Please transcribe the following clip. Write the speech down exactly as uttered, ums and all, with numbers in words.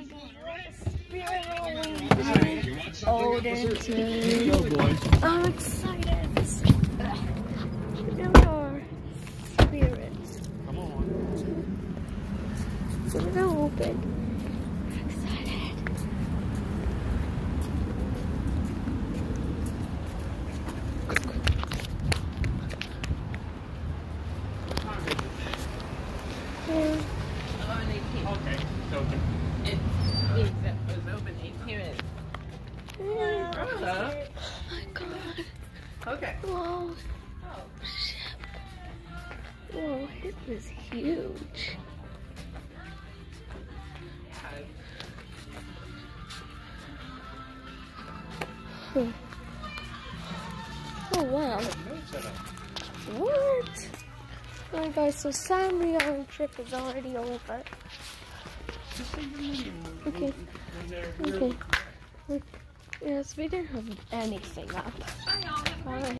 my god. Spirit Halloween. Odin too. I'm excited. There are spirits. Come on. We're gonna open. I'm excited. Okay, it's open. It means that it was open eight minutes. Oh Hello. my god. Okay. Whoa. Oh, shit. Whoa, it was huge. Huh. Oh, wow. What? Alright guys, so sadly our trip is already over. Okay. Okay. Yes, we didn't have anything up. Alright.